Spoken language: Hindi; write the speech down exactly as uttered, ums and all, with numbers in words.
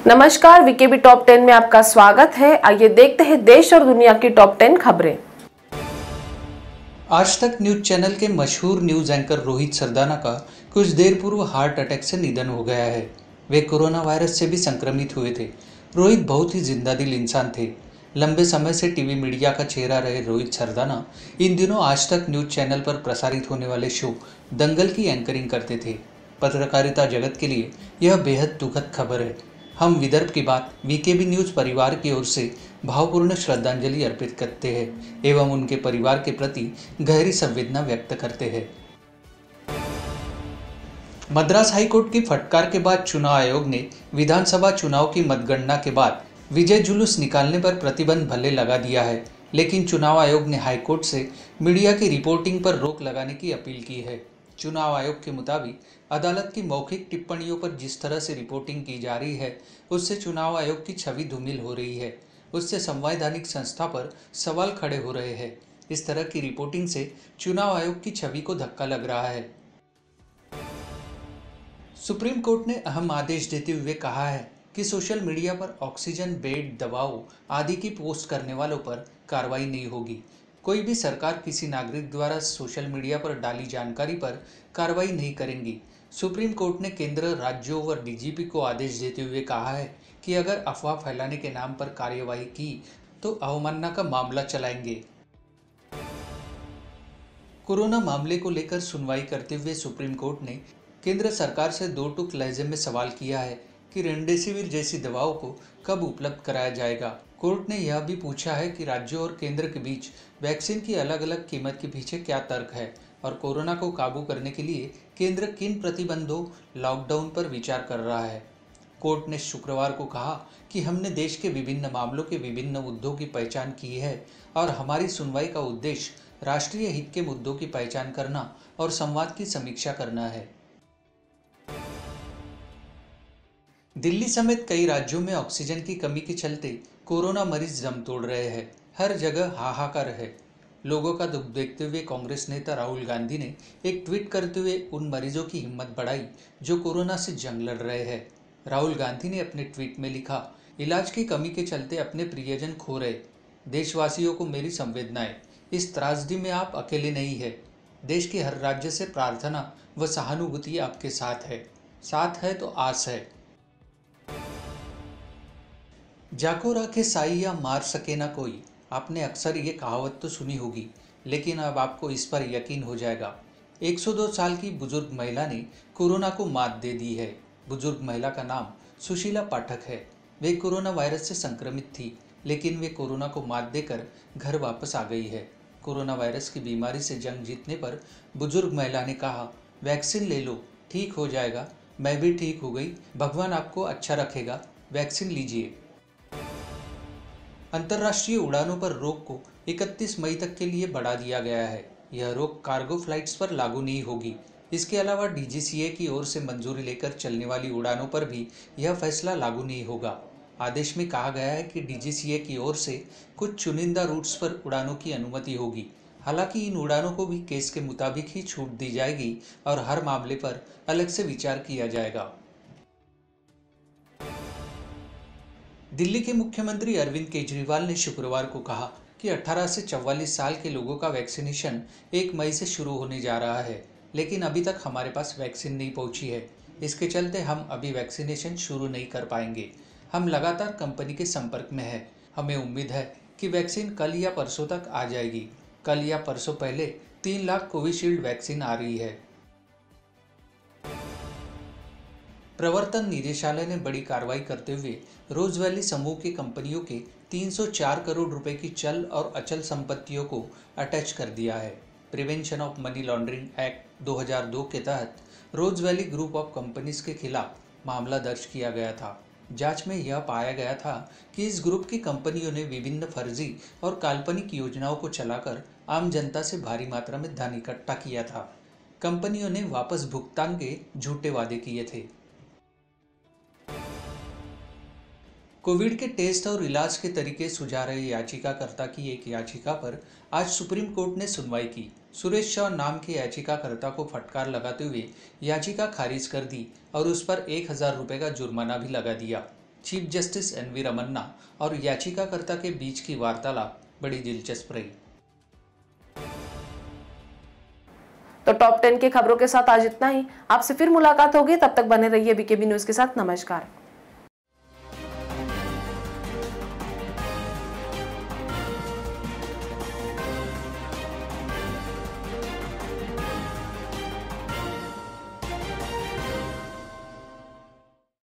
नमस्कार, वीकेबी टॉप टेन में आपका स्वागत है। आइए देखते हैं देश और दुनिया की टॉप टेन खबरें। आज तक न्यूज चैनल के मशहूर न्यूज एंकर रोहित सरदाना का कुछ देर पूर्व हार्ट अटैक से निधन हो गया है। वे कोरोना वायरस से भी संक्रमित हुए थे। रोहित बहुत ही जिंदादिल इंसान थे। लंबे समय से टीवी मीडिया का चेहरा रहे रोहित सरदाना इन दिनों आज तक न्यूज चैनल पर प्रसारित होने वाले शो दंगल की एंकरिंग करते थे। पत्रकारिता जगत के लिए यह बेहद दुखद खबर है। हम विदर्भ की बात वीकेबी न्यूज परिवार की ओर से भावपूर्ण श्रद्धांजलि अर्पित करते हैं एवं उनके परिवार के प्रति गहरी संवेदना व्यक्त करते हैं। मद्रास हाईकोर्ट की फटकार के बाद चुनाव आयोग ने विधानसभा चुनाव की मतगणना के बाद विजय जुलूस निकालने पर प्रतिबंध भले लगा दिया है, लेकिन चुनाव आयोग ने हाईकोर्ट से मीडिया की रिपोर्टिंग पर रोक लगाने की अपील की है। चुनाव आयोग के मुताबिक अदालत की मौखिक टिप्पणियों पर जिस तरह से रिपोर्टिंग की जा रही है, उससे चुनाव आयोग की छवि धूमिल हो रही है। उससे संवैधानिक संस्था पर सवाल खड़े हो रहे हैं। इस तरह की रिपोर्टिंग से चुनाव आयोग की छवि को धक्का लग रहा है। सुप्रीम कोर्ट ने अहम आदेश देते हुए कहा है कि सोशल मीडिया पर ऑक्सीजन, बेड, दवाओं आदि की पोस्ट करने वालों पर कार्रवाई नहीं होगी। कोई भी सरकार किसी नागरिक द्वारा सोशल मीडिया पर डाली जानकारी पर कार्रवाई नहीं करेंगी। सुप्रीम कोर्ट ने केंद्र, राज्यों व डीजीपी को आदेश देते हुए कहा है कि अगर अफवाह फैलाने के नाम पर कार्यवाही की तो अवमानना का मामला चलाएंगे। कोरोना मामले को लेकर सुनवाई करते हुए सुप्रीम कोर्ट ने केंद्र सरकार से दो टूक लहजे में सवाल किया है कि रेमडेसिविर जैसी दवाओं को कब उपलब्ध कराया जाएगा। कोर्ट ने यह भी पूछा है कि राज्यों और केंद्र के बीच वैक्सीन की अलग अलग कीमत के पीछे क्या तर्क है और कोरोना को काबू करने के लिए केंद्र किन प्रतिबंधों, लॉकडाउन पर विचार कर रहा है। कोर्ट ने शुक्रवार को कहा कि हमने देश के विभिन्न मामलों के विभिन्न मुद्दों की पहचान की है और हमारी सुनवाई का उद्देश्य राष्ट्रीय हित के मुद्दों की पहचान करना और संवाद की समीक्षा करना है। दिल्ली समेत कई राज्यों में ऑक्सीजन की कमी के चलते कोरोना मरीज दम तोड़ रहे हैं। हर जगह हाहाकार है। लोगों का दुख देखते हुए कांग्रेस नेता राहुल गांधी ने एक ट्वीट करते हुए उन मरीजों की हिम्मत बढ़ाई जो कोरोना से जंग लड़ रहे हैं। राहुल गांधी ने अपने ट्वीट में लिखा, इलाज की कमी के चलते अपने प्रियजन खो रहे देशवासियों को मेरी संवेदनाएं। इस त्रासदी में आप अकेले नहीं है। देश के हर राज्य से प्रार्थना व सहानुभूति आपके साथ है। साथ है तो आस है। जाको राखे साइया मार सके ना कोई। आपने अक्सर ये कहावत तो सुनी होगी, लेकिन अब आपको इस पर यकीन हो जाएगा। एक सौ दो साल की बुजुर्ग महिला ने कोरोना को मात दे दी है। बुजुर्ग महिला का नाम सुशीला पाठक है। वे कोरोना वायरस से संक्रमित थी, लेकिन वे कोरोना को मात देकर घर वापस आ गई है। कोरोना वायरस की बीमारी से जंग जीतने पर बुजुर्ग महिला ने कहा, वैक्सीन ले लो, ठीक हो जाएगा। मैं भी ठीक हो गई। भगवान आपको अच्छा रखेगा। वैक्सीन लीजिए। अंतर्राष्ट्रीय उड़ानों पर रोक को इकतीस मई तक के लिए बढ़ा दिया गया है। यह रोक कार्गो फ्लाइट्स पर लागू नहीं होगी। इसके अलावा डीजीसीए की ओर से मंजूरी लेकर चलने वाली उड़ानों पर भी यह फैसला लागू नहीं होगा। आदेश में कहा गया है कि डीजीसीए की ओर से कुछ चुनिंदा रूट्स पर उड़ानों की अनुमति होगी। हालांकि इन उड़ानों को भी केस के मुताबिक ही छूट दी जाएगी और हर मामले पर अलग से विचार किया जाएगा। दिल्ली के मुख्यमंत्री अरविंद केजरीवाल ने शुक्रवार को कहा कि अठारह से चौवालीस साल के लोगों का वैक्सीनेशन एक मई से शुरू होने जा रहा है, लेकिन अभी तक हमारे पास वैक्सीन नहीं पहुंची है। इसके चलते हम अभी वैक्सीनेशन शुरू नहीं कर पाएंगे। हम लगातार कंपनी के संपर्क में हैं। हमें उम्मीद है कि वैक्सीन कल या परसों तक आ जाएगी। कल या परसों पहले तीन लाख कोविशील्ड वैक्सीन आ रही है। प्रवर्तन निदेशालय ने बड़ी कार्रवाई करते हुए रोज वैली समूह की कंपनियों के तीन सौ चार करोड़ रुपए की चल और अचल संपत्तियों को अटैच कर दिया है। Prevention of money laundering act दो हज़ार दो के तहत Rose Valley group of companies के खिलाफ मामला दर्ज किया गया था। जांच में यह पाया गया था कि इस ग्रुप की कंपनियों ने विभिन्न फर्जी और काल्पनिक योजनाओं को चलाकर आम जनता से भारी मात्रा में धन इकट्ठा किया था। कंपनियों ने वापस भुगतान के झूठे वादे किए थे। कोविड के टेस्ट और इलाज के तरीके सुझा रहे याचिकाकर्ता की एक याचिका पर आज सुप्रीम कोर्ट ने सुनवाई की। सुरेश शाह नाम के याचिकाकर्ता को फटकार लगाते हुए याचिका खारिज कर दी और उस पर एक हजार रुपये का जुर्माना भी लगा दिया। Chief justice N V Ramana और याचिकाकर्ता के बीच की वार्तालाप बड़ी दिलचस्प रही। तो टॉप टेन की खबरों के साथ आज इतना ही। आपसे फिर मुलाकात होगी, तब तक बने रहिए बीकेबी न्यूज के साथ। नमस्कार।